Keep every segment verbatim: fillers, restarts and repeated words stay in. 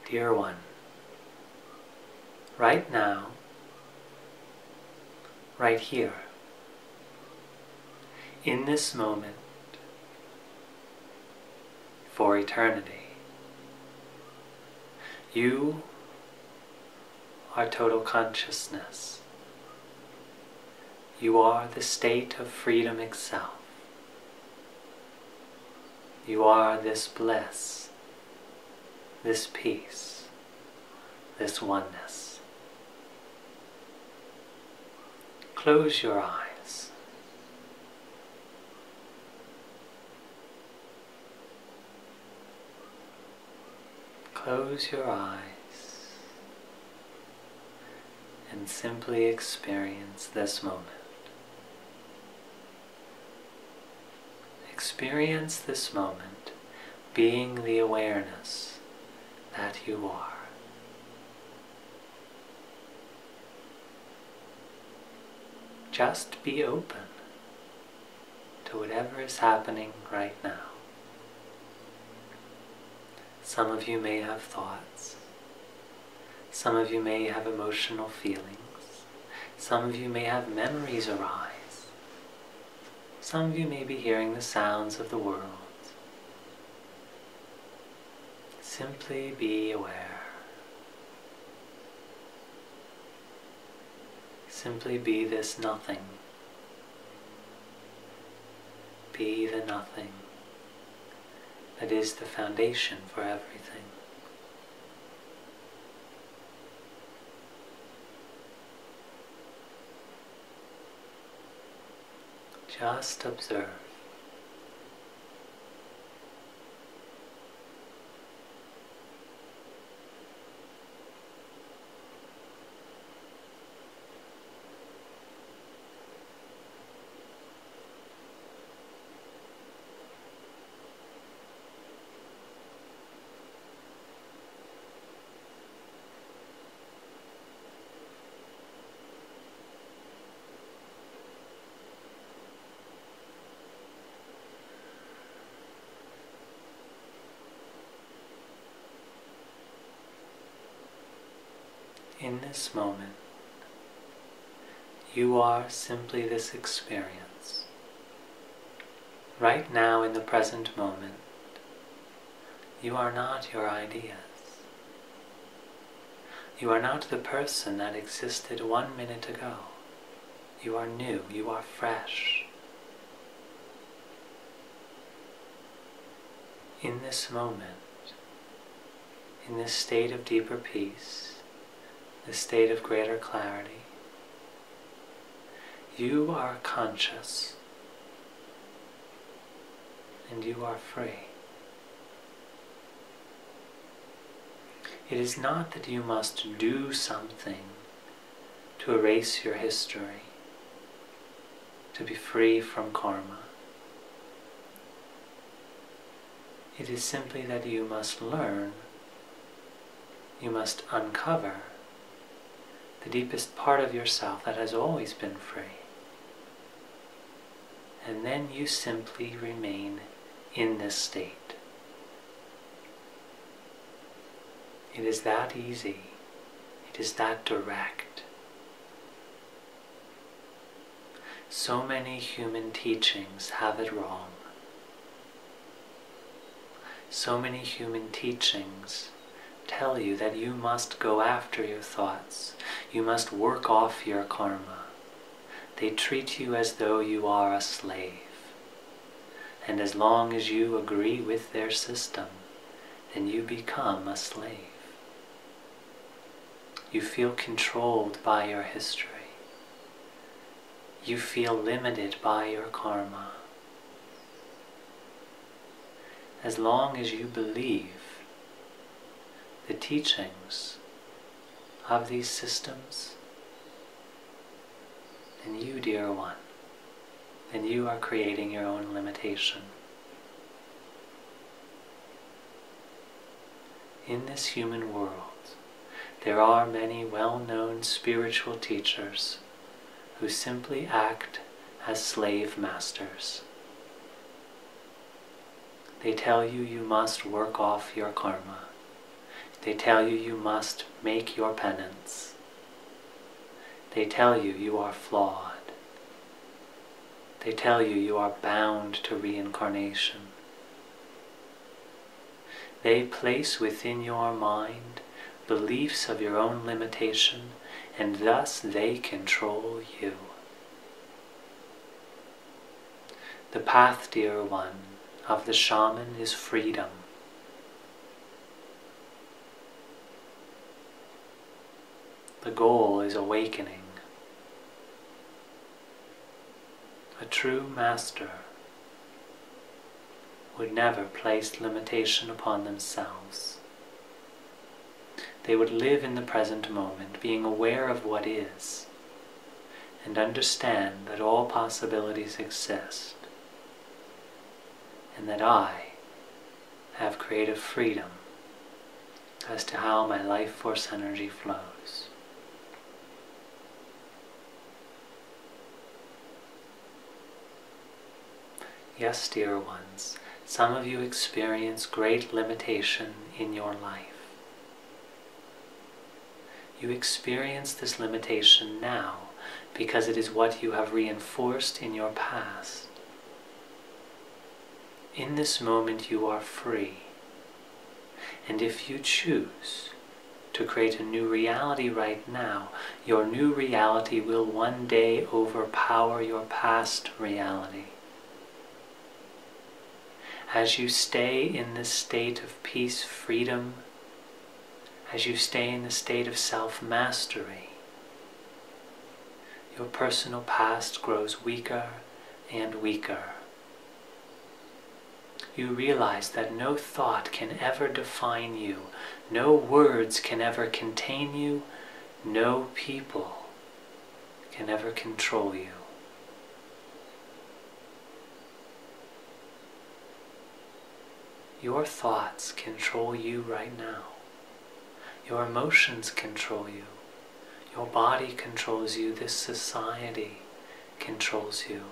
Dear one, right now, right here, in this moment, for eternity, you are total consciousness. You are the state of freedom itself. You are this bliss, this peace, this oneness. Close your eyes. Close your eyes and simply experience this moment. Experience this moment being the awareness that you are. Just be open to whatever is happening right now. Some of you may have thoughts. Some of you may have emotional feelings. Some of you may have memories arise. Some of you may be hearing the sounds of the world. Simply be aware. Simply be this nothing. Be the nothing that is the foundation for everything. Just observe. In this moment, you are simply this experience. Right now, in the present moment, you are not your ideas. You are not the person that existed one minute ago. You are new, you are fresh. In this moment, in this state of deeper peace, the state of greater clarity, you are conscious and you are free. It is not that you must do something to erase your history, to be free from karma. It is simply that you must learn, you must uncover the deepest part of yourself that has always been free. And then you simply remain in this state. It is that easy. It is that direct. So many human teachings have it wrong. So many human teachings tell you that you must go after your thoughts. You must work off your karma. They treat you as though you are a slave. And as long as you agree with their system, then you become a slave. You feel controlled by your history. You feel limited by your karma. As long as you believe the teachings of these systems, then you, dear one, then you are creating your own limitation. In this human world, there are many well-known spiritual teachers who simply act as slave masters. They tell you you must work off your karma. They tell you you must make your penance. They tell you you are flawed. They tell you you are bound to reincarnation. They place within your mind beliefs of your own limitation, and thus they control you. The path, dear one, of the shaman is freedom. The goal is awakening. A true master would never place limitation upon themselves. They would live in the present moment, being aware of what is, and understand that all possibilities exist, and that I have creative freedom as to how my life force energy flows. Yes, dear ones, some of you experience great limitation in your life. You experience this limitation now because it is what you have reinforced in your past. In this moment you are free, and if you choose to create a new reality right now, your new reality will one day overpower your past reality. As you stay in this state of peace, freedom, as you stay in the state of self-mastery, your personal past grows weaker and weaker. You realize that no thought can ever define you, no words can ever contain you, no people can ever control you. Your thoughts control you right now. Your emotions control you. Your body controls you. This society controls you.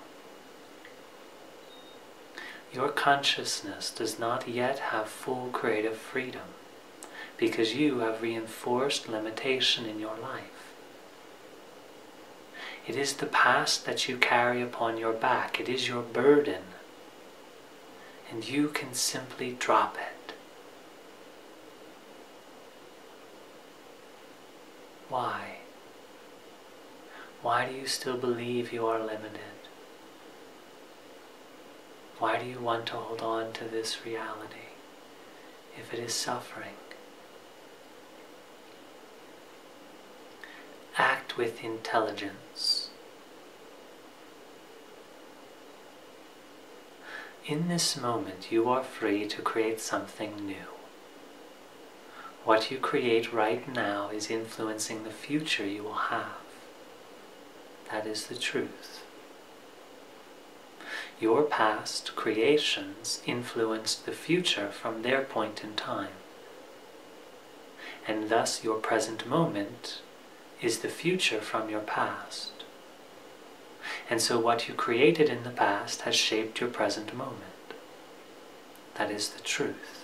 Your consciousness does not yet have full creative freedom because you have reinforced limitation in your life. It is the past that you carry upon your back. It is your burden. And you can simply drop it. Why? Why do you still believe you are limited? Why do you want to hold on to this reality if it is suffering? Act with intelligence. In this moment, you are free to create something new. What you create right now is influencing the future you will have. That is the truth. Your past creations influenced the future from their point in time. And thus your present moment is the future from your past. And so what you created in the past has shaped your present moment. That is the truth.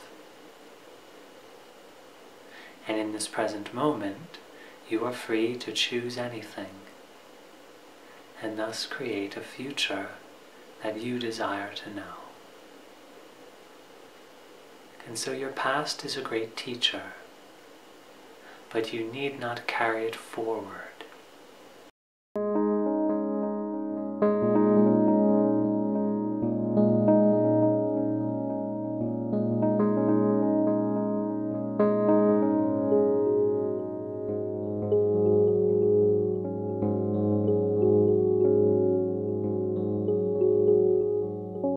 And in this present moment, you are free to choose anything, and thus create a future that you desire to know. And so your past is a great teacher, but you need not carry it forward.